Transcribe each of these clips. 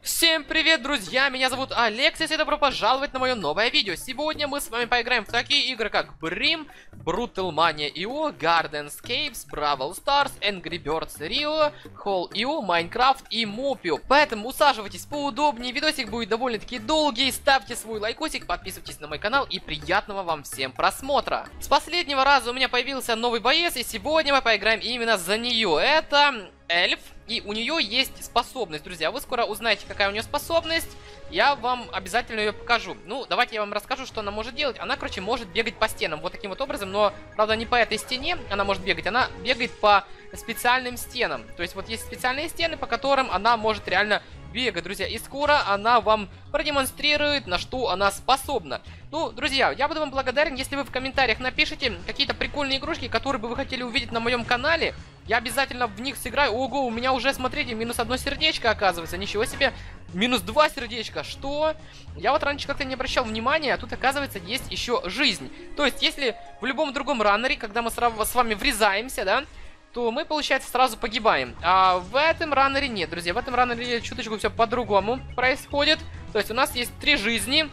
Всем привет, друзья! Меня зовут Алексис, и добро пожаловать на мое новое видео. Сегодня мы с вами поиграем в такие игры, как Brim, Brutal Mania.io, Gardenscapes, Brawl Stars, Angry Birds Rio, Hall.io, Minecraft и Mopio. Поэтому усаживайтесь поудобнее, видосик будет довольно-таки долгий, ставьте свой лайкосик, подписывайтесь на мой канал и приятного вам всем просмотра. С последнего раза у меня появился новый боец, и сегодня мы поиграем именно за нее. Это эльф. И у нее есть способность, друзья. Вы скоро узнаете, какая у нее способность. Я вам обязательно ее покажу. Ну, давайте я вам расскажу, что она может делать. Она, короче, может бегать по стенам вот таким вот образом. Но, правда, не по этой стене она может бегать. Она бегает по специальным стенам. То есть вот есть специальные стены, по которым она может реально бегать, друзья. И скоро она вам продемонстрирует, на что она способна. Ну, друзья, я буду вам благодарен, если вы в комментариях напишите какие-то прикольные игрушки, которые бы вы хотели увидеть на моем канале. Я обязательно в них сыграю. Ого, у меня уже, смотрите, минус одно сердечко, оказывается. Ничего себе. Минус 2 сердечка. Что? Я вот раньше как-то не обращал внимания, а тут, оказывается, есть еще жизнь. То есть, если в любом другом раннере, когда мы с вами врезаемся, да, то мы, получается, сразу погибаем. А в этом раннере нет, друзья. В этом раннере чуточку все по-другому происходит. То есть, у нас есть 3 жизни.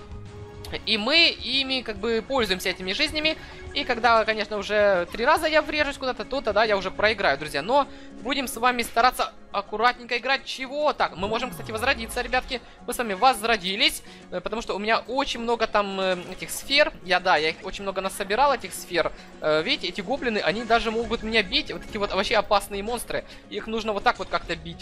И мы ими как бы пользуемся этими жизнями. И когда, конечно, уже 3 раза я врежусь куда-то, то тогда я уже проиграю, друзья. Но будем с вами стараться аккуратненько играть. Чего? Так, мы можем, кстати, возродиться, ребятки. Мы с вами возродились, потому что у меня очень много там этих сфер. Я их очень много насобирал, этих сфер. Видите, эти гоблины, они даже могут меня бить. Вот эти вот вообще опасные монстры. Их нужно вот так вот как-то бить.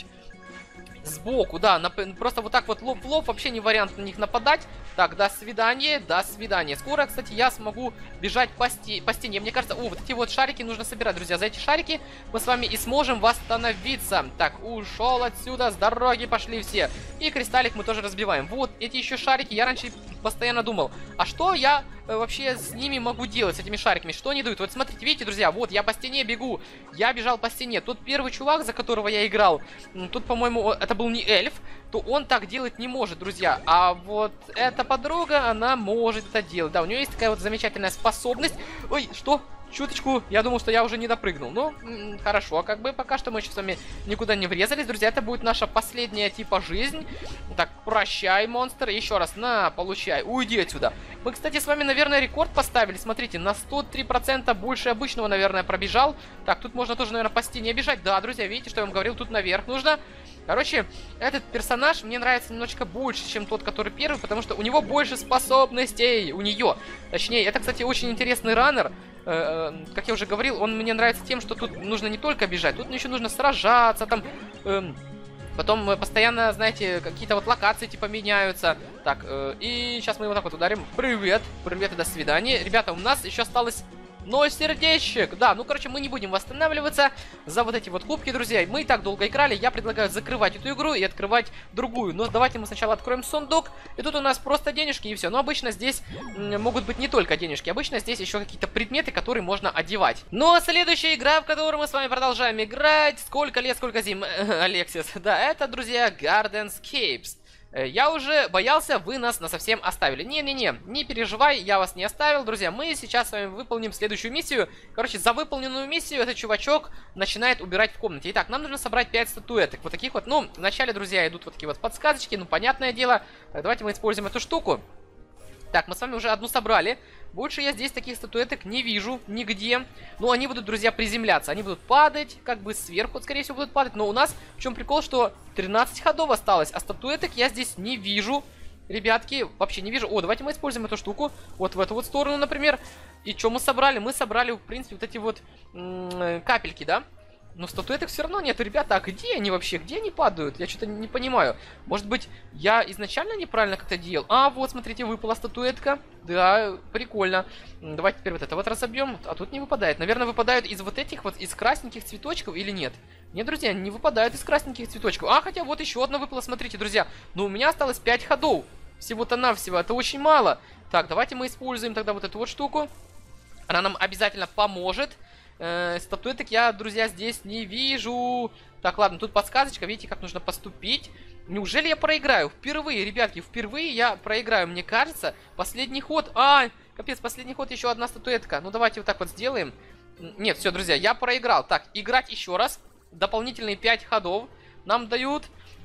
Сбоку, да, просто вот так вот лоб в лоб, вообще не вариант на них нападать. Так, до свидания, до свидания. Скоро, кстати, я смогу бежать по стене. Мне кажется, вот эти вот шарики нужно собирать, друзья. За эти шарики мы с вами и сможем восстановиться. Так, ушел отсюда, с дороги пошли все. И кристаллик мы тоже разбиваем. Вот эти еще шарики, я раньше постоянно думал, а что я вообще с ними могу делать, с этими шариками? Что они дают? Вот смотрите, видите, друзья, вот я по стене бегу. Я бежал по стене. Тут первый чувак, за которого я играл, тут, по-моему, это был не эльф, то он так делать не может, друзья. А вот эта подруга, она может это делать. Да, у нее есть такая вот замечательная способность. Ой, что? Чуточку, я думал, что я уже не допрыгнул. Ну, хорошо, как бы пока что мы еще с вами никуда не врезались, друзья. Это будет наша последняя типа жизнь. Так, прощай, монстр. Еще раз, на, получай, уйди отсюда. Мы, кстати, с вами, наверное, рекорд поставили. Смотрите, на 103% больше обычного, наверное, пробежал. Так, тут можно тоже, наверное, по стене бежать. Да, друзья, видите, что я вам говорил, тут наверх нужно. Короче, этот персонаж мне нравится немножечко больше, чем тот, который первый, потому что у него больше способностей. У нее. Точнее, это, кстати, очень интересный раннер. Как я уже говорил, он мне нравится тем, что тут нужно не только бежать, тут еще нужно сражаться, там... Потом постоянно, знаете, какие-то вот локации типа меняются. Так, и сейчас мы его так вот ударим. Привет, привет и до свидания. Ребята, у нас еще осталось 0 сердечек. Да, ну, короче, мы не будем восстанавливаться за вот эти вот кубки, друзья. Мы и так долго играли. Я предлагаю закрывать эту игру и открывать другую. Но давайте мы сначала откроем сундук. И тут у нас просто денежки и все. Но обычно здесь могут быть не только денежки. Обычно здесь еще какие-то предметы, которые можно одевать. Ну, а следующая игра, в которую мы с вами продолжаем играть. Сколько лет, сколько зим, Алексис. Да, это, друзья, Gardenscapes. Я уже боялся, вы нас насовсем оставили. Не-не-не, не переживай, я вас не оставил, друзья. Мы сейчас с вами выполним следующую миссию. Короче, за выполненную миссию этот чувачок начинает убирать в комнате. Итак, нам нужно собрать 5 статуэток. Вот таких вот, ну, вначале, друзья, идут вот такие вот подсказочки, ну, понятное дело. Так, давайте мы используем эту штуку. Так, мы с вами уже одну собрали. Больше я здесь таких статуэток не вижу нигде. Но они будут, друзья, приземляться. Они будут падать, как бы сверху, скорее всего, будут падать. Но у нас в чем прикол, что 13 ходов осталось, а статуэток я здесь не вижу. Ребятки, вообще не вижу. О, давайте мы используем эту штуку. Вот в эту вот сторону, например. И что мы собрали? Мы собрали, в принципе, вот эти вот капельки, да? Но статуэток все равно нет, ребята, а где они вообще? Где они падают? Я что-то не понимаю. Может быть, я изначально неправильно как-то делал? А, вот, смотрите, выпала статуэтка. Да, прикольно. Давайте теперь вот это вот разобьем. А тут не выпадает. Наверное, выпадают из вот этих вот, из красненьких цветочков или нет? Нет, друзья, не выпадают из красненьких цветочков. А, хотя вот еще одна выпала, смотрите, друзья. Но у меня осталось 5 ходов. Всего-то навсего, это очень мало. Так, давайте мы используем тогда вот эту вот штуку. Она нам обязательно поможет. Статуэток я, друзья, здесь не вижу. Так, ладно, тут подсказочка, видите, как нужно поступить. Неужели я проиграю? Впервые, ребятки, впервые я проиграю, мне кажется. Последний ход. А, капец, последний ход, еще одна статуэтка. Ну, давайте вот так вот сделаем. Нет, все, друзья, я проиграл. Так, играть еще раз. Дополнительные 5 ходов нам дают.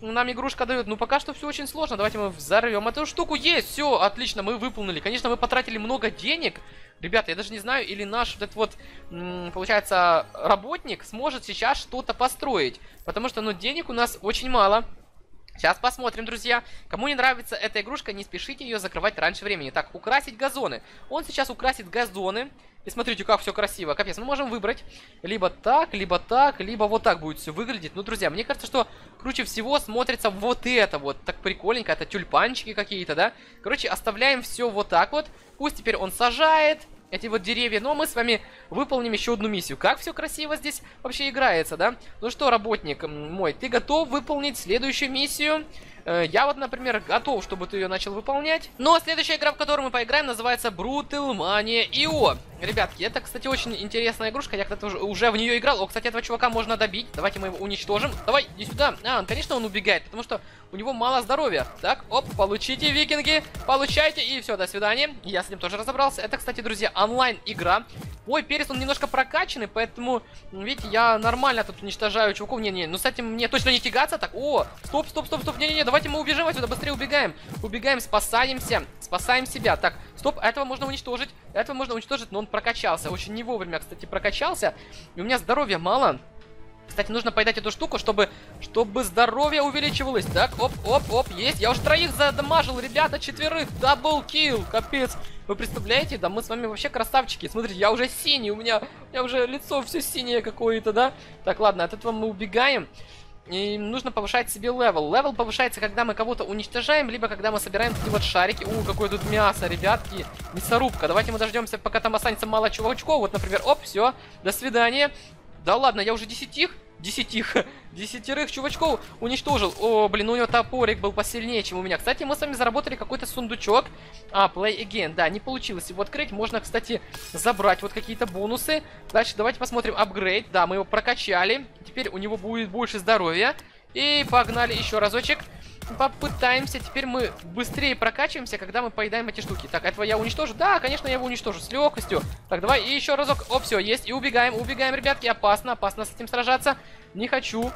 нам игрушка дает. Ну, пока что все очень сложно. Давайте мы взорвем эту штуку. Есть, все, отлично, мы выполнили. Конечно, мы потратили много денег. Ребята, я даже не знаю, или наш вот этот вот, получается, работник сможет сейчас что-то построить. Потому что, ну, денег у нас очень мало. Сейчас посмотрим, друзья. Кому не нравится эта игрушка, не спешите ее закрывать раньше времени. Так, украсить газоны. Он сейчас украсит газоны. И смотрите, как все красиво. Капец, мы можем выбрать либо так, либо вот так будет все выглядеть. Ну, друзья, мне кажется, что круче всего смотрится вот это вот. Так прикольненько, это тюльпанчики какие-то, да? Короче, оставляем все вот так вот. Пусть теперь он сажает эти вот деревья, но мы с вами выполним еще одну миссию. Как все красиво здесь вообще играется, да? Ну что, работник мой, ты готов выполнить следующую миссию? Я вот, например, готов, чтобы ты ее начал выполнять. Но следующая игра, в которую мы поиграем, называется Brutalmania IO. Ребятки, это, кстати, очень интересная игрушка. Я когда-то уже в нее играл. О, кстати, этого чувака можно добить. Давайте мы его уничтожим. Давай, иди сюда. Конечно, он убегает, потому что у него мало здоровья. Так, оп, получите, викинги. Получайте, и все, до свидания. Я с ним тоже разобрался. Это, кстати, друзья, онлайн-игра. Ой, перец, он немножко прокачанный, поэтому, видите, я нормально тут уничтожаю чуваков. Не-не, ну с этим мне точно не тягаться. Так, о, стоп, не-не-не, давайте мы убежим отсюда, быстрее убегаем. Убегаем, спасаемся, спасаем себя. Так, стоп, этого можно уничтожить, но он прокачался. Очень не вовремя, кстати, прокачался. И у меня здоровья мало. Кстати, нужно поедать эту штуку, чтобы здоровье увеличивалось. Так, оп, есть. Я уже 3 задамажил, ребята, 4. Даблкил, капец. Вы представляете? Да мы с вами вообще красавчики. Смотрите, я уже синий, у меня уже лицо все синее какое-то, да? Так, ладно, от этого мы убегаем. И нужно повышать себе левел. Левел повышается, когда мы кого-то уничтожаем, либо когда мы собираем такие вот шарики. Какое тут мясо, ребятки. Мясорубка. Давайте мы дождемся, пока там останется мало чувачков. Вот, например, оп, все, до свидания. Да ладно, я уже 10 чувачков уничтожил. О, блин, у него топорик был посильнее, чем у меня. Кстати, мы с вами заработали какой-то сундучок. Play again. Да, не получилось его открыть. Можно, кстати, забрать вот какие-то бонусы. Дальше давайте посмотрим апгрейд. Да, мы его прокачали. Теперь у него будет больше здоровья. И погнали еще разочек. Попытаемся. Теперь мы быстрее прокачиваемся, когда мы поедаем эти штуки. Так, этого я уничтожу? Да, конечно, я его уничтожу с легкостью. Так, давай и еще разок. О, все, есть. И убегаем, ребятки. Опасно с этим сражаться. Не хочу.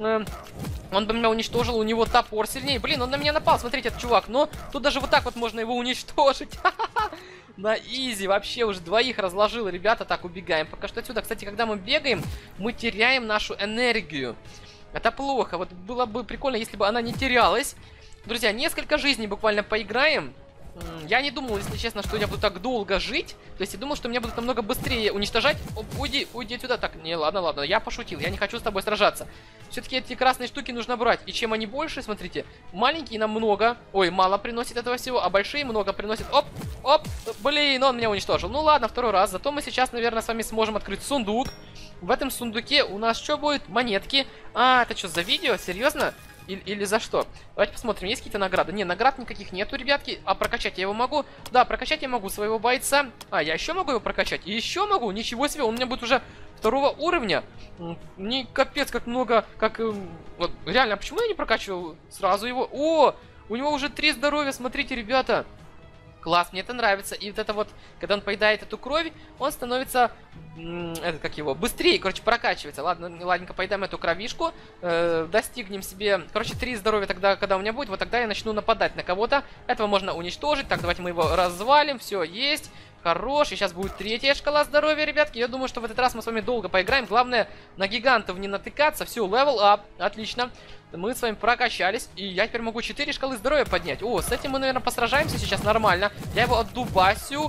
Он бы меня уничтожил, у него топор сильнее. Блин, он на меня напал, смотрите, этот чувак. Но тут даже вот так вот можно его уничтожить. На изи, вообще уже 2 разложил, ребята. Так, убегаем пока что отсюда. Кстати, когда мы бегаем, мы теряем нашу энергию. Это плохо. Вот было бы прикольно, если бы она не терялась. Друзья, несколько жизней буквально поиграем. Я не думал, если честно, что я буду так долго жить. То есть я думал, что меня будут намного быстрее уничтожать. Оп, уйди отсюда. Так, не, ладно, я пошутил. Я не хочу с тобой сражаться. Все-таки эти красные штуки нужно брать. И чем они больше, смотрите, маленькие нам много. Ой, мало приносит этого всего, а большие много приносят. Оп, блин, он меня уничтожил. Ну ладно, 2-й раз. Зато мы сейчас, наверное, с вами сможем открыть сундук. В этом сундуке у нас что будет? Монетки. Это что, за видео? Серьезно? Или за что? Давайте посмотрим, есть какие-то награды. Не, наград никаких нету, ребятки. А прокачать я его могу? Да, прокачать я могу своего бойца. Я еще могу его прокачать? Еще могу? Ничего себе, он у меня будет уже 2-го уровня. Не капец, как много, вот, реально, почему я не прокачивал сразу его? О, у него уже 3 здоровья, смотрите, ребята. Класс, мне это нравится. И вот это вот, когда он поедает эту кровь, он становится, быстрее, короче, прокачивается. Ладненько, поедаем эту кровишку, достигнем себе, 3 здоровья тогда, когда у меня будет, вот тогда я начну нападать на кого-то. Этого можно уничтожить. Так, давайте мы его развалим, все, есть. Хорош, и сейчас будет 3-я шкала здоровья, ребятки. Я думаю, что в этот раз мы с вами долго поиграем. Главное, на гигантов не натыкаться. Все, левел ап, отлично. Мы с вами прокачались, и я теперь могу 4 шкалы здоровья поднять. О, с этим мы, наверное, посражаемся сейчас нормально. Я его отдубасю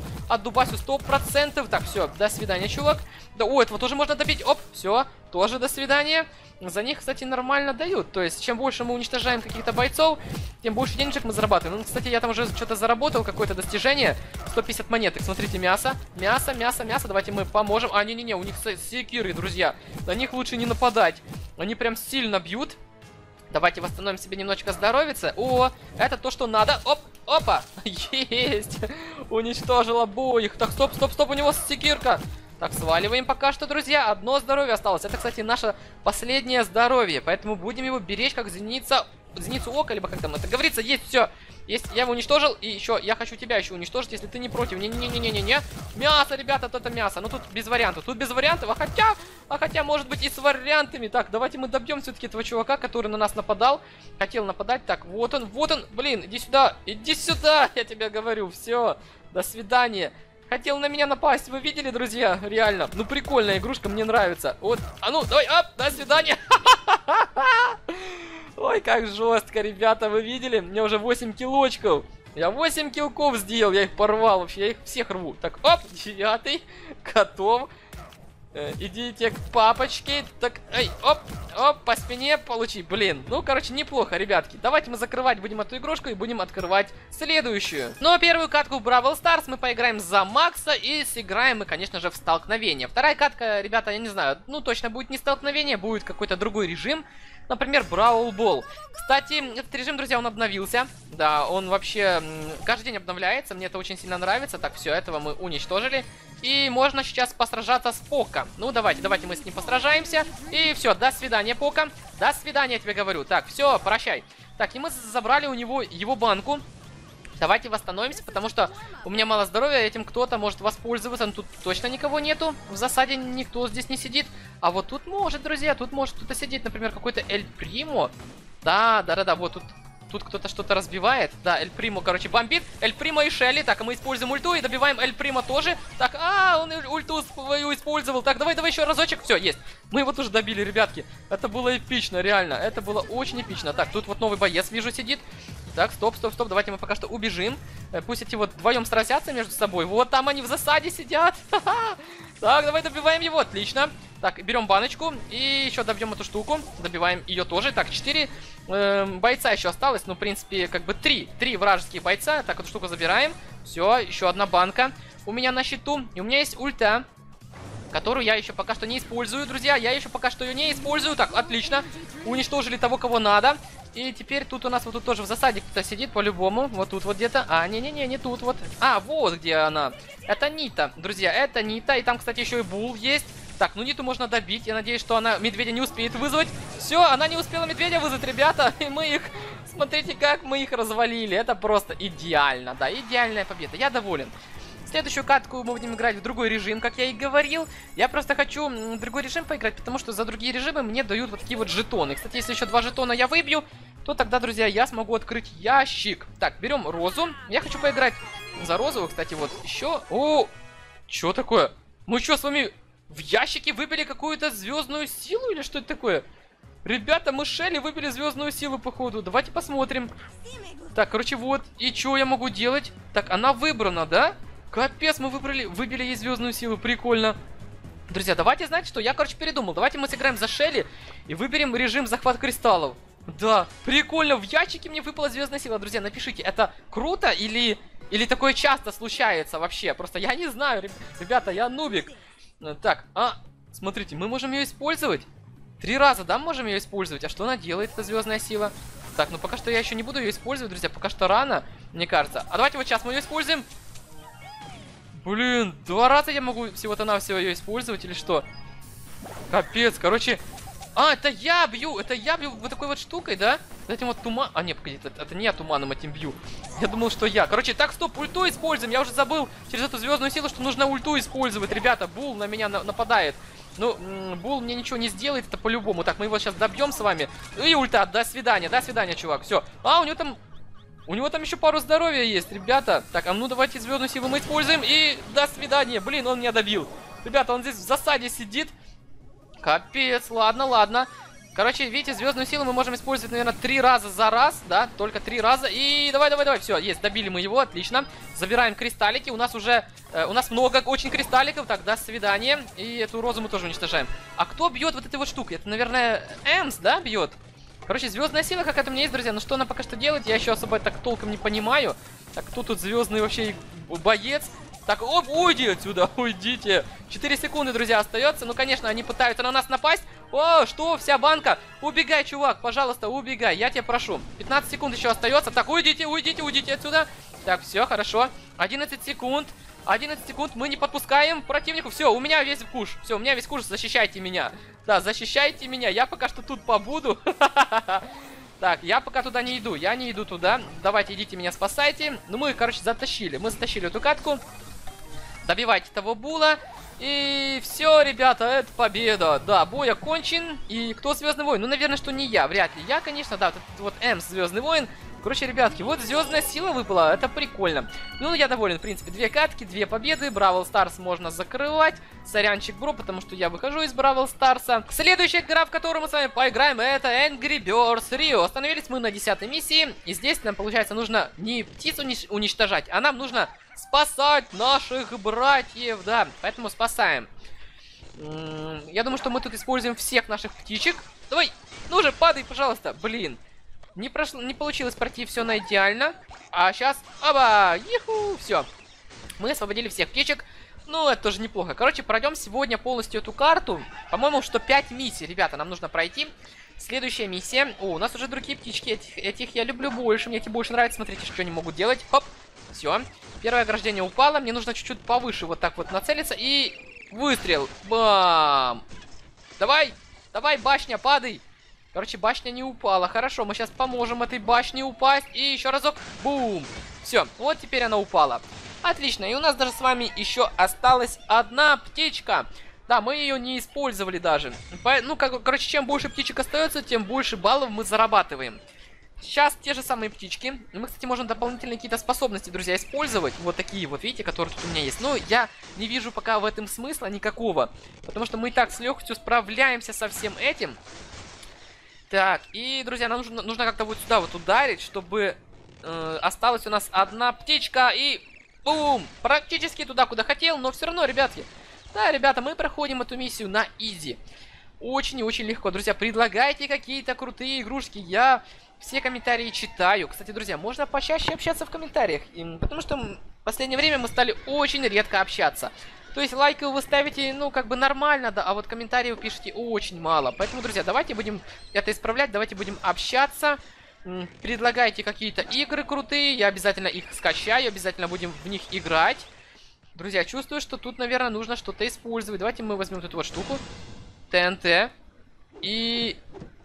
100%. Так, все, до свидания, чувак. Да, этого тоже можно добить. Оп, все, тоже до свидания. За них, кстати, нормально дают. То есть, чем больше мы уничтожаем каких-то бойцов, тем больше денежек мы зарабатываем. Ну, кстати, я там уже что-то заработал, какое-то достижение. 150 монеток. Смотрите, мясо. Давайте мы поможем. Не-не-не, у них секиры, друзья. На них лучше не нападать. Они прям сильно бьют. Давайте восстановим себе немножечко здоровьица. О, это то, что надо. Опа. Есть. Уничтожил обоих. Так, стоп, у него секирка. Так, сваливаем пока что, друзья. 1 здоровье осталось. Это, кстати, наше последнее здоровье. Поэтому будем его беречь как зеница зеницу ока, либо как там это говорится, есть все. Есть, я его уничтожил, и еще я хочу тебя еще уничтожить, если ты не против. Не-не-не-не-не-не. Мясо, ребята, это мясо. Но тут без вариантов. Тут без вариантов, а хотя, может быть, и с вариантами. Так, давайте мы добьем все-таки этого чувака, который на нас нападал. Хотел нападать. Так, вот он, блин, иди сюда, я тебе говорю, все, до свидания. Хотел на меня напасть, вы видели, друзья? Реально, ну прикольная игрушка, мне нравится. Вот, а ну, давай, до свидания. Ой, как жестко, ребята, вы видели? Мне уже 8 килочков. Я 8 килков сделал, я их порвал вообще, я их всех рву. Так, оп, 9, готов. Идите к папочке. Так, эй, оп, по спине получи. Блин, ну, короче, неплохо, ребятки. Давайте мы закрывать будем эту игрушку и будем открывать следующую. Ну, а первую катку в Бравл Старс мы поиграем за Макса и сыграем мы, конечно же, в столкновение. Вторая катка, ребята, я не знаю, ну, точно будет не столкновение, будет какой-то другой режим. Например, Бравл Бол. Кстати, этот режим, друзья, он обновился. Да, он вообще каждый день обновляется. Мне это очень сильно нравится. Так, все, этого мы уничтожили. И можно сейчас посражаться с Пока. Ну, давайте мы с ним посражаемся. И все, до свидания, Пока. До свидания, я тебе говорю. Так, все, прощай. Так, и мы забрали у него его банку. Давайте восстановимся, потому что у меня мало здоровья, этим кто-то может воспользоваться. Но тут точно никого нету. В засаде никто здесь не сидит. А вот тут может, друзья, тут может кто-то сидеть. Например, какой-то Эль Примо. Да, вот тут кто-то что-то разбивает. Да, Эль Примо, короче, бомбит. Эль Примо и Шелли. Так, а мы используем ульту и добиваем Эль Примо тоже. Так, он ульту свою использовал. Так, давай еще разочек. Все, есть. Мы его тоже добили, ребятки. Это было эпично, реально. Это было очень эпично. Так, тут вот новый боец, вижу, сидит. Так, стоп. Давайте мы пока что убежим. Пусть эти вот вдвоем сразятся между собой. Вот там они в засаде сидят. Так, давай добиваем его. Отлично. Так, берем баночку и еще добьем эту штуку. Добиваем ее тоже. Так, 4 бойца еще осталось. Ну, в принципе, как бы 3 вражеских бойца. Так, эту штуку забираем. Все, еще одна банка у меня на счету. И у меня есть ульта, которую я еще пока что не использую, друзья. Я еще пока что ее не использую. Так, отлично. Уничтожили того, кого надо. И теперь тут у нас вот тут тоже в засаде кто-то сидит по-любому. Вот тут вот где-то. А, не тут вот. А, вот где она. Это Нита, друзья, это Нита. И там, кстати, еще и Бул есть. Так, ну Ниту можно добить. Я надеюсь, что она медведя не успеет вызвать. Все, она не успела медведя вызвать, ребята. И мы их... Смотрите, как мы их развалили. Это просто идеально, да, идеальная победа. Я доволен. Следующую катку мы будем играть в другой режим, как я и говорил. Я просто хочу в другой режим поиграть, потому что за другие режимы мне дают вот такие вот жетоны. Кстати, если еще 2 жетона я выбью, то тогда, друзья, я смогу открыть ящик. Так, берем Розу. Я хочу поиграть за Розу, кстати, вот еще. О, что такое? Мы что, с вами в ящике выбили какую-то звездную силу или что это такое? Ребята, мы Шелли выбили звездную силу, походу. Давайте посмотрим. Так, короче, вот. И что я могу делать? Так, она выбрана, да? Капец, мы выбили ей звездную силу, прикольно. Друзья, давайте, знаете что, я, короче, передумал. Давайте мы сыграем за Шелли и выберем режим захват кристаллов. Да, прикольно, в ящике мне выпала звездная сила. Друзья, напишите, это круто или такое часто случается вообще? Просто я не знаю, ребята, я нубик. Так, смотрите, мы можем ее использовать. 3 раза, да, можем ее использовать? А что она делает, эта звездная сила? Так, ну пока что я еще не буду ее использовать, друзья, пока что рано, мне кажется. А давайте вот сейчас мы ее используем. Блин, 2 раза я могу всего-то навсего ее использовать или что? Капец, короче. Это я бью вот такой вот штукой, да? Этим вот туман... А, нет, погоди, это не я туманом этим бью. Я думал, что я. Короче, так, стоп, ульту используем. Я уже забыл через эту звездную силу, что нужно ульту использовать. Ребята, Бул на меня нападает. Ну, Бул мне ничего не сделает, это по-любому. Так, мы его сейчас добьем с вами. И ульта, до свидания, чувак, все. У него там еще пару здоровья есть, ребята. Так, а ну давайте звездную силу мы используем. И до свидания. Блин, он меня добил. Ребята, он здесь в засаде сидит. Капец, ладно. Короче, видите, звездную силу мы можем использовать, наверное, 3 раза за раз, да, только 3 раза. И давай, все, есть, добили мы его, отлично. Забираем кристаллики, у нас уже, у нас много очень кристалликов. Так, до свидания. И эту Розу мы тоже уничтожаем. А кто бьет вот этой вот штукой? Это, наверное, Эмс, да, бьет? Короче, звездная сила какая-то у меня есть, друзья. Но что она пока что делает, я еще особо так толком не понимаю. Так, кто тут звездный вообще боец? Так, оп, уйди отсюда, уйдите. 4 секунды, друзья, остается. Ну, конечно, они пытаются на нас напасть. О, что, вся банка? Убегай, чувак, пожалуйста, убегай, я тебя прошу. 15 секунд еще остается. Так, уйдите отсюда. Так, все, хорошо. 11 секунд. 11 секунд, мы не подпускаем противнику. Все, у меня весь куш. Все, у меня весь куш, защищайте меня. Да, защищайте меня, я пока что тут побуду. Так, я пока туда не иду, я не иду туда. Давайте, идите меня спасайте. Ну, мы, короче, затащили. Мы затащили эту катку. Добивайте того була. И все, ребята, это победа. Да, бой окончен. И кто Звездный воин? Ну, наверное, что не я, вряд ли. Я, конечно, да, вот М Звездный воин. Короче, ребятки, вот звездная сила выпала, это прикольно. Ну, я доволен, в принципе, 2 катки, 2 победы. Бравл Старс можно закрывать. Сорянчик, бро, потому что я выхожу из Бравл Старса. Следующая игра, в которую мы с вами поиграем, это Angry Birds Rio. Остановились мы на 10-й миссии. И здесь нам, получается, нужно не птиц уничтожать, а нам нужно спасать наших братьев, да. Поэтому спасаем. Я думаю, что мы тут используем всех наших птичек. Давай, ну же, падай, пожалуйста. Блин. Не получилось пройти все на идеально. А сейчас, оба, иху, все. Мы освободили всех птичек. Ну, это тоже неплохо. Короче, пройдем сегодня полностью эту карту. По-моему, что 5 миссий, ребята, нам нужно пройти. Следующая миссия. О, у нас уже другие птички. Этих я люблю больше. Мне эти больше нравятся. Смотрите, что они могут делать. Хоп. Все. Первое ограждение упало. Мне нужно чуть-чуть повыше вот так вот нацелиться. И выстрел. Бам. Давай. Давай, башня, падай. Короче, башня не упала. Хорошо, мы сейчас поможем этой башне упасть. И еще разок. Бум. Все, вот теперь она упала. Отлично, и у нас даже с вами еще осталась одна птичка. Да, мы ее не использовали даже. Ну, короче, чем больше птичек остается, тем больше баллов мы зарабатываем. Сейчас те же самые птички. Мы, кстати, можем дополнительные какие-то способности, друзья, использовать. Вот такие вот, видите, которые тут у меня есть. Но я не вижу пока в этом смысла никакого. Потому что мы и так с легкостью справляемся со всем этим. Так, и, друзья, нам нужно как-то вот сюда вот ударить, чтобы осталась у нас одна птичка. И бум! Практически туда, куда хотел, но все равно, ребятки. Да, ребята, мы проходим эту миссию на изи. Очень и очень легко. Друзья, предлагайте какие-то крутые игрушки. Я все комментарии читаю. Кстати, друзья, можно почаще общаться в комментариях. Потому что в последнее время мы стали очень редко общаться. То есть лайки вы ставите, ну, как бы нормально, да, а вот комментарии вы пишете очень мало. Поэтому, друзья, давайте будем это исправлять, давайте будем общаться. Предлагайте какие-то игры крутые, я обязательно их скачаю, обязательно будем в них играть. Друзья, чувствую, что тут, наверное, нужно что-то использовать. Давайте мы возьмем эту вот штуку. ТНТ. И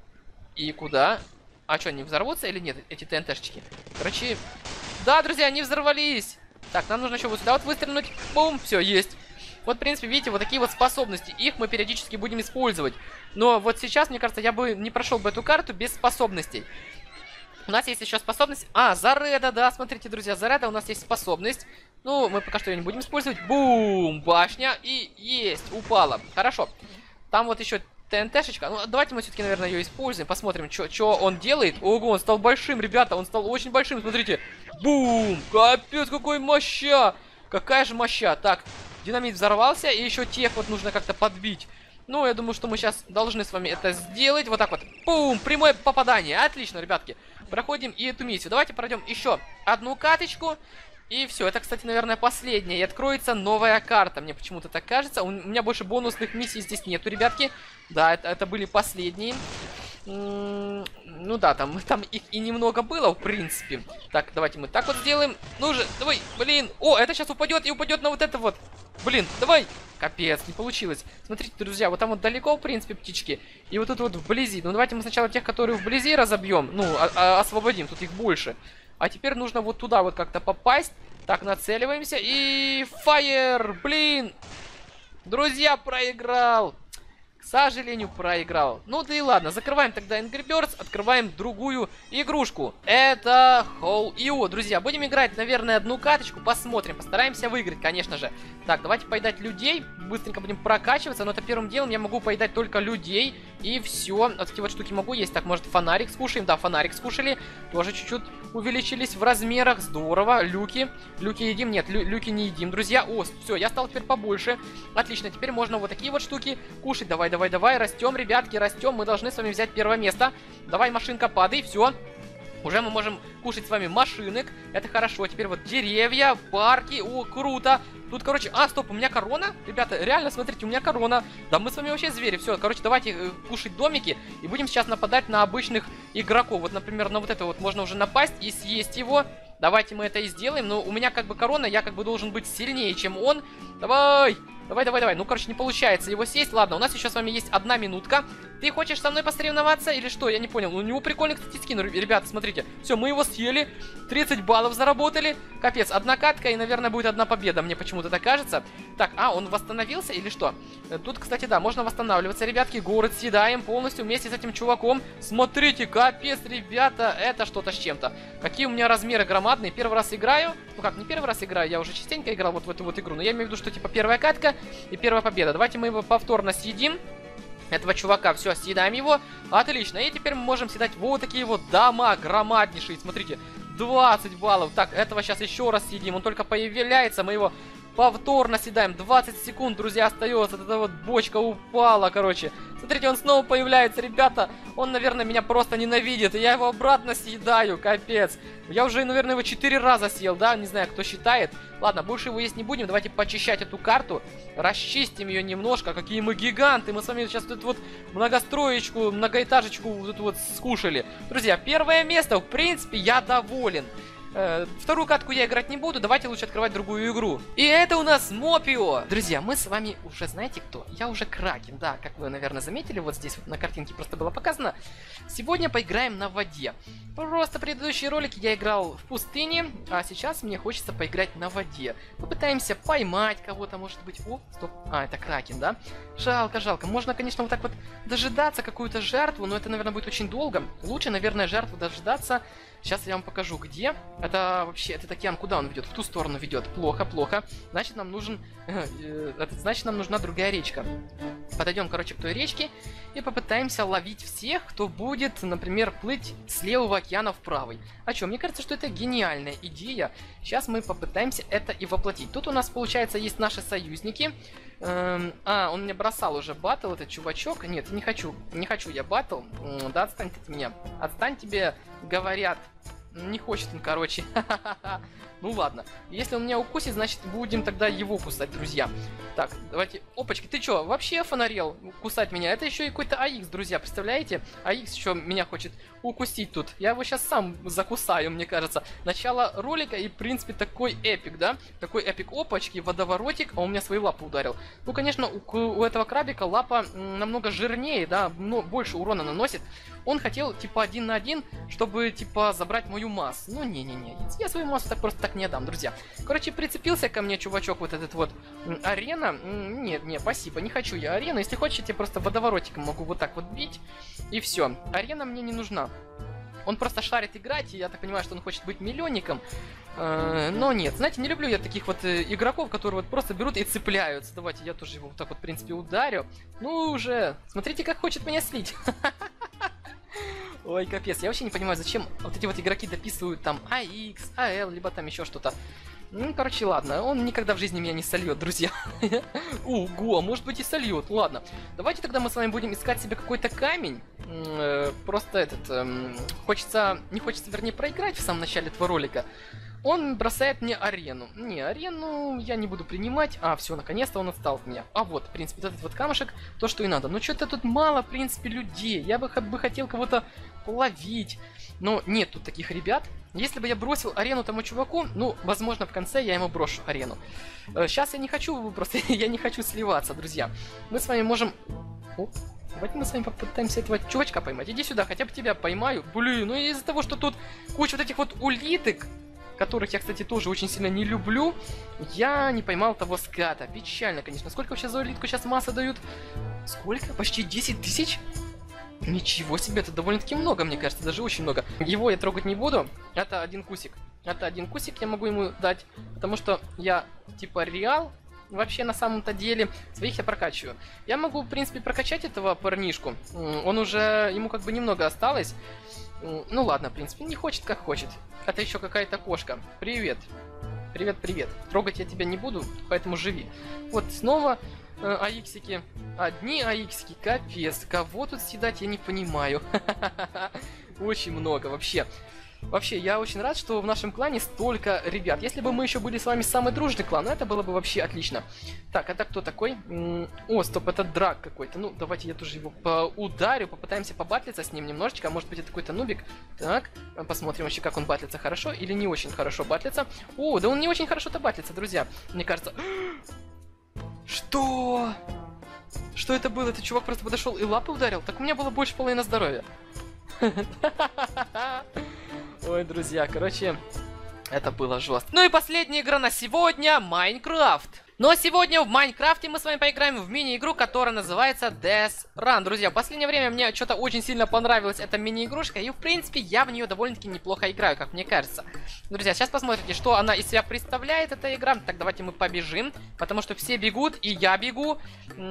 куда? А что, они взорвутся или нет, эти ТНТшечки? Короче, да, друзья, они взорвались. Так, нам нужно еще вот сюда вот выстрелить. Бум, все, есть. Вот, в принципе, видите, вот такие вот способности. Их мы периодически будем использовать. Но вот сейчас, мне кажется, я бы не прошел бы эту карту без способностей. У нас есть еще способность... А, Зареда, да, смотрите, друзья, Зареда у нас есть способность. Ну, мы пока что ее не будем использовать. Бум, башня, и есть, упала. Хорошо. Там вот еще ТНТшечка. Ну, давайте мы все-таки, наверное, ее используем. Посмотрим, что он делает. Ого, он стал большим, ребята, он стал очень большим, смотрите. Бум, капец, какой моща. Какая же моща. Так, динамит взорвался, и еще тех вот нужно как-то подбить. Ну, я думаю, что мы сейчас должны с вами это сделать. Вот так вот. Бум, прямое попадание. Отлично, ребятки. Проходим и эту миссию. Давайте пройдем еще одну каточку. И все, это, кстати, наверное, последняя. И откроется новая карта. Мне почему-то так кажется. У меня больше бонусных миссий здесь нету, ребятки. Да, это были последние. Ну да, там их и немного было, в принципе. Так, давайте мы так вот сделаем. Ну же, давай, блин. О, это сейчас упадет и упадет на вот это вот. Блин, давай. Капец, не получилось. Смотрите, друзья, вот там вот далеко, в принципе, птички. И вот тут вот вблизи. Ну, давайте мы сначала тех, которые вблизи, разобьем. Ну, освободим, тут их больше. А теперь нужно вот туда вот как-то попасть. Так, нацеливаемся. И фаер, блин. Друзья, проиграл. К сожалению, проиграл. Ну да и ладно, закрываем тогда Angry Birds, открываем другую игрушку. Это Hole.io, друзья. Будем играть, наверное, одну каточку, посмотрим. Постараемся выиграть, конечно же. Так, давайте поедать людей. Быстренько будем прокачиваться. Но это первым делом я могу поедать только людей. И все. Вот такие вот штуки могу есть. Так, может, фонарик скушаем? Да, фонарик скушали. Тоже чуть-чуть увеличились в размерах. Здорово. Люки. Люки едим? Нет, люки не едим, друзья. О, все, я стал теперь побольше. Отлично, теперь можно вот такие вот штуки кушать. Давай, давай, давай. Растем, ребятки, растем. Мы должны с вами взять первое место. Давай, машинка, падай. Все. Уже мы можем кушать с вами машинок. Это хорошо. Теперь вот деревья, парки. О, круто. Тут, короче... А, стоп, у меня корона. Ребята, реально, смотрите, у меня корона. Да мы с вами вообще звери. Все, короче, давайте кушать домики. И будем сейчас нападать на обычных игроков. Вот, например, на вот это вот можно уже напасть и съесть его. Давайте мы это и сделаем. Но у меня как бы корона, я как бы должен быть сильнее, чем он. Давай! Давай, давай, давай. Ну, короче, не получается его съесть. Ладно, у нас еще с вами есть 1 минутка. Ты хочешь со мной посоревноваться или что? Я не понял. У него прикольный, кстати, скин. Ребята, смотрите. Все, мы его съели. 30 баллов заработали. Капец, одна катка и, наверное, будет одна победа. Мне почему-то так кажется. Так, он восстановился или что? Тут, кстати, да, можно восстанавливаться, ребятки. Город съедаем полностью вместе с этим чуваком. Смотрите, капец, ребята. Это что-то с чем-то. Какие у меня размеры громадные. Первый раз играю. Ну как, не первый раз играю. Я уже частенько играл вот в эту вот игру. Но я имею в виду, что типа первая катка и первая победа. Давайте мы его повторно съедим. Этого чувака, все, съедаем его. Отлично, и теперь мы можем съедать вот такие вот дома громаднейшие. Смотрите, 20 баллов. Так, этого сейчас еще раз съедим. Он только появляется, мы его повторно съедаем. 20 секунд, друзья, остается. Эта вот бочка упала, короче. Смотрите, он снова появляется, ребята. Он, наверное, меня просто ненавидит. И я его обратно съедаю, капец. Я уже, наверное, его 4 раза съел, да? Не знаю, кто считает. Ладно, больше его есть не будем. Давайте почищать эту карту. Расчистим ее немножко. Какие мы гиганты. Мы с вами сейчас тут вот многостроечку, многоэтажечку вот эту вот скушали. Друзья, первое место. В принципе, я доволен. Вторую катку я играть не буду, давайте лучше открывать другую игру. И это у нас Мопио. Друзья, мы с вами уже знаете кто? Я уже Кракен, да, как вы, наверное, заметили, вот здесь вот на картинке просто было показано. Сегодня поиграем на воде. Просто предыдущие ролики я играл в пустыне, а сейчас мне хочется поиграть на воде. Попытаемся поймать кого-то, может быть. О, стоп, это Кракен, да? Жалко, жалко. Можно, конечно, вот так вот дожидаться какую-то жертву, но это, наверное, будет очень долго. Лучше, наверное, жертву дождаться. Сейчас я вам покажу, где. Это вообще, этот океан, куда он ведет? В ту сторону ведет. Плохо, плохо. Значит, нам нужен... значит, нам нужна другая речка. Подойдем, короче, к той речке и попытаемся ловить всех, кто будет, например, плыть с левого океана в правый. А что, мне кажется, что это гениальная идея. Сейчас мы попытаемся это и воплотить. Тут у нас, получается, есть наши союзники. Он мне бросал уже баттл, этот чувачок. Нет, не хочу. Не хочу я баттл. Да, отстань от меня. Отстань, тебе говорят. Не хочет он, короче. Ну ладно. Если он меня укусит, значит будем тогда его кусать, друзья. Так, давайте. Опачки, ты чё, вообще фонарел кусать меня? Это еще и какой-то АХ, друзья, представляете? АХ еще меня хочет укусить тут. Я его сейчас сам закусаю, мне кажется. Начало ролика и, в принципе, такой эпик, да? Такой эпик. Опачки, водоворотик, а он меня свои лапы ударил. Ну, конечно, у этого крабика лапа намного жирнее, да? Но больше урона наносит. Он хотел, типа, 1 на 1, чтобы, типа, забрать мою массу. Ну, не-не-не. Я свою массу так просто так не отдам, друзья. Короче, прицепился ко мне чувачок вот этот вот. Арена. Нет, не, спасибо, не хочу я арену. Если хочешь, я просто водоворотиком могу вот так вот бить. И все. Арена мне не нужна. Он просто шарит играть, и я так понимаю, что он хочет быть миллионником. Но нет, знаете, не люблю я таких вот игроков, которые вот просто берут и цепляются. Давайте я тоже его вот так вот, в принципе, ударю. Ну, уже. Смотрите, как хочет меня слить. Ой, капец, я вообще не понимаю, зачем вот эти вот игроки дописывают там АХ, АЛ, либо там еще что-то. Ну, короче, ладно, он никогда в жизни меня не сольет, друзья. Ого, может быть и сольет. Ладно, давайте тогда мы с вами будем искать себе какой-то камень. Просто хочется, не хочется, вернее, проиграть в самом начале этого ролика. Он бросает мне арену. Не, арену я не буду принимать. Все, наконец-то он отстал от меня. А вот, в принципе, этот вот камушек, то, что и надо. Но что-то тут мало, в принципе, людей. Я бы хотел кого-то ловить. Но нет тут таких ребят. Если бы я бросил арену тому чуваку, ну, возможно, в конце я ему брошу арену. Сейчас я не хочу, просто я не хочу сливаться, друзья. Мы с вами можем... Давайте мы с вами попытаемся этого чувачка поймать. Иди сюда, хотя бы тебя поймаю. Блин, ну из-за того, что тут куча вот этих вот улиток, которых я, кстати, тоже очень сильно не люблю, я не поймал того ската. Печально, конечно. Сколько вообще за улитку сейчас масса дают? Сколько? Почти 10 тысяч? Ничего себе, это довольно-таки много, мне кажется, даже очень много. Его я трогать не буду. Это один кусик. Это один кусик я могу ему дать, потому что я типа реал. Вообще, на самом-то деле, своих я прокачиваю. Я могу, в принципе, прокачать этого парнишку. Он уже, ему как бы немного осталось. Ну ладно, в принципе, не хочет, как хочет. Это еще какая-то кошка. Привет. Привет, привет. Трогать я тебя не буду, поэтому живи. Вот снова АХики. Одни АХики, капец. Кого тут съедать, я не понимаю. Очень много вообще. Вообще, я очень рад, что в нашем клане столько ребят. Если бы мы еще были с вами самый дружный клан, это было бы вообще отлично. Так, это кто такой? О, стоп, это драк какой-то. Ну, давайте я тоже его ударю, попытаемся побатлиться с ним немножечко. Может быть, это какой-то нубик. Так, посмотрим вообще, как он батлится, хорошо или не очень хорошо батлится. О, да он не очень хорошо-то батлится, друзья. Мне кажется... Что? Что это было? Этот чувак просто подошел и лапы ударил? Так у меня было больше половины здоровья. Ой, друзья, короче, это было жестко. Ну и последняя игра на сегодня — Майнкрафт. Но сегодня в Майнкрафте мы с вами поиграем в мини-игру, которая называется Death Run. Друзья, в последнее время мне что-то очень сильно понравилась эта мини-игрушка, и в принципе я в нее довольно-таки неплохо играю, как мне кажется. Друзья, сейчас посмотрите, что она из себя представляет, эта игра. Так, давайте мы побежим, потому что все бегут, и я бегу.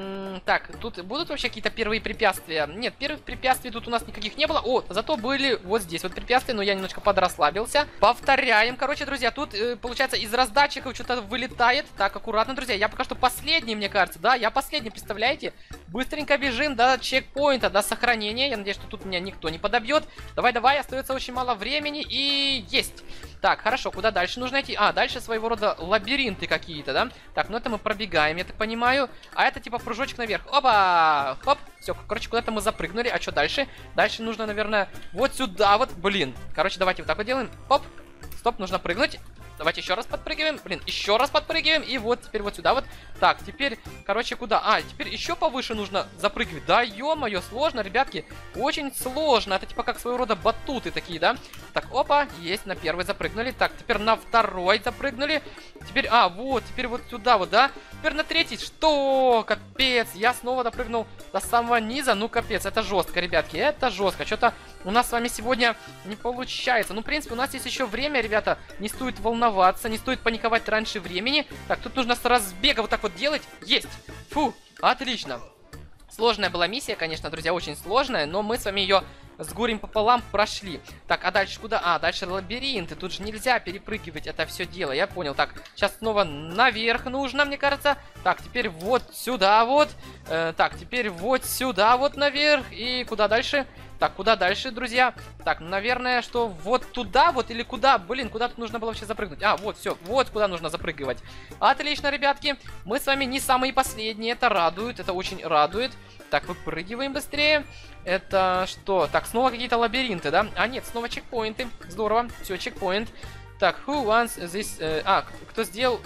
Так, тут будут вообще какие-то первые препятствия? Нет, первых препятствий тут у нас никаких не было. О, зато были вот здесь вот препятствия, но я немножко подрасслабился. Повторяем, короче, друзья, тут получается из раздатчиков что-то вылетает. Так, аккуратно. Друзья, я пока что последний, мне кажется, да, я последний, представляете? Быстренько бежим до чекпоинта, до сохранения. Я надеюсь, что тут меня никто не подобьет. Давай, остается очень мало времени, и есть. Так, хорошо, куда дальше нужно идти? А, дальше своего рода лабиринты какие-то, да? Так, ну это мы пробегаем, я так понимаю. А это типа прыжочек наверх. Опа! Хоп! Все, короче, куда-то мы запрыгнули. А что дальше? Дальше нужно, наверное, вот сюда вот. Блин. Короче, давайте вот так вот делаем. Оп! Стоп, нужно прыгнуть. Давайте еще раз подпрыгиваем. Блин, еще раз подпрыгиваем. И вот теперь вот сюда вот. Так, теперь, короче, куда? А, теперь еще повыше нужно запрыгивать. Да, ё-моё, сложно, ребятки. Очень сложно. Это типа как своего рода батуты такие, да? Так, опа, есть, на первый запрыгнули. Так, теперь на второй запрыгнули. Теперь, вот, теперь вот сюда вот, да? Теперь на третий. Что? Капец, я снова допрыгнул до самого низа. Ну, капец, это жестко, ребятки. Это жестко. Что-то у нас с вами сегодня не получается. Ну, в принципе, у нас есть еще время, ребята. Не стоит волноваться, не стоит паниковать раньше времени. Так, тут нужно с разбега вот так вот делать. Есть! Фу, отлично. Сложная была миссия, конечно, друзья, очень сложная, но мы с вами ее с горем пополам прошли. Так, а дальше куда? А, дальше лабиринты. Тут же нельзя перепрыгивать это все дело, я понял. Так, сейчас снова наверх нужно, мне кажется. Так, теперь вот сюда вот. Так, теперь вот сюда вот наверх. И куда дальше? Так, куда дальше, друзья? Так, наверное, что вот туда вот или куда? Блин, куда тут нужно было вообще запрыгнуть? А, вот, все, вот куда нужно запрыгивать. Отлично, ребятки. Мы с вами не самые последние, это радует, это очень радует. Так, выпрыгиваем быстрее. Это что? Так, снова какие-то лабиринты, да? А, нет, снова чекпоинты. Здорово, все, чекпоинт. Так, who wants this... кто сделал...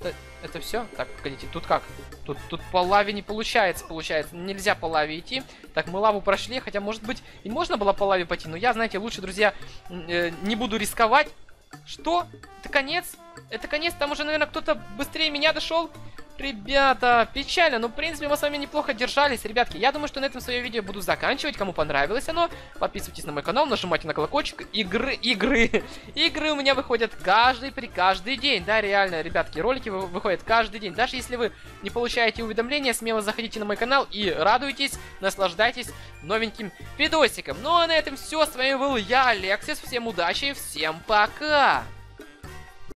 Это все? Так, погодите, тут как? Тут по лаве не получается, нельзя по лаве идти. Так, мы лаву прошли, хотя, может быть, и можно было по лаве пойти, но я, знаете, лучше, друзья, не буду рисковать. Что? Это конец? Это конец? Там уже, наверное, кто-то быстрее меня дошел. Ребята, печально, но в принципе мы с вами неплохо держались, ребятки. Я думаю, что на этом свое видео буду заканчивать. Кому понравилось оно, подписывайтесь на мой канал, нажимайте на колокольчик. Игры у меня выходят каждый день. Да, реально, ребятки, ролики выходят каждый день. Даже если вы не получаете уведомления, смело заходите на мой канал и радуйтесь, наслаждайтесь новеньким видосиком. Ну а на этом все, с вами был я, Алексис. Всем удачи, всем пока!